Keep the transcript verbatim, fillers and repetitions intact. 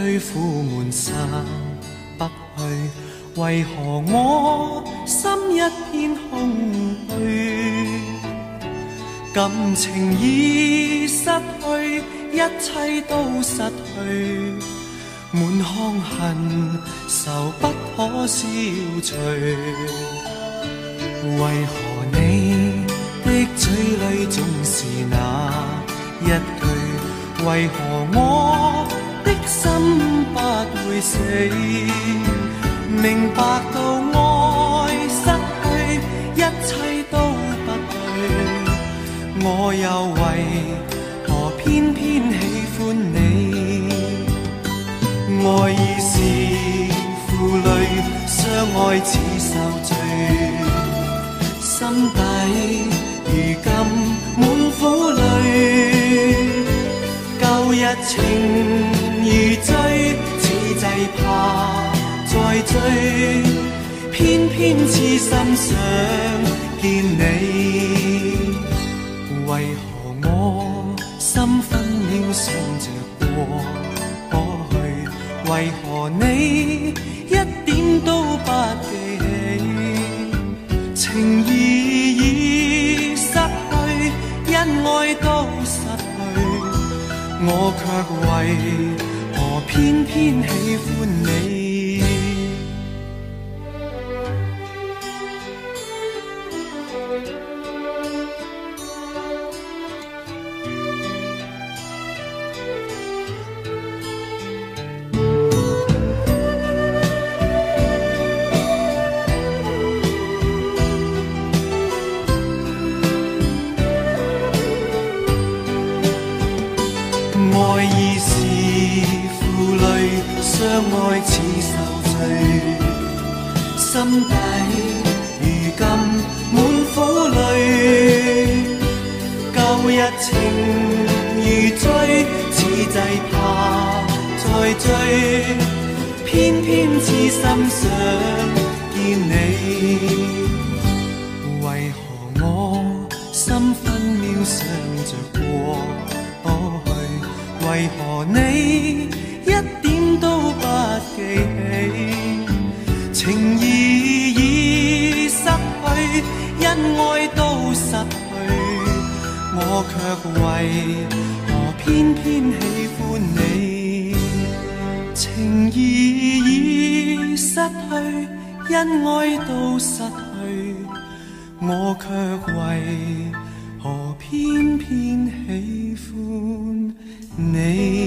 堆苦闷散不去，為何我心一片空虛？感情已失去，一切都失去，滿腔恨愁不可消除。為何你的嘴裏總是那一句？為何我的心不會死？明白到愛失去，一切都不對，我又為何偏偏喜歡你？愛已是負累，相愛似受罪，心底如今滿苦淚。舊日情如醉，此際怕再追，偏偏痴心想見你。為何我心分秒想着過去？為何你一點都不記起？情義已失去，因愛都失去，我卻為何偏偏喜歡你？愛已是負累，相愛似受罪，心底如今滿苦淚。舊日情如醉，此際怕再追，偏偏痴心想見你。為何我心分秒想着過去？為何你一點都不記起？情義已失去，因愛都失去，我卻為何偏偏喜歡你？情義已失去，因愛都失去，我卻為何偏偏喜歡你？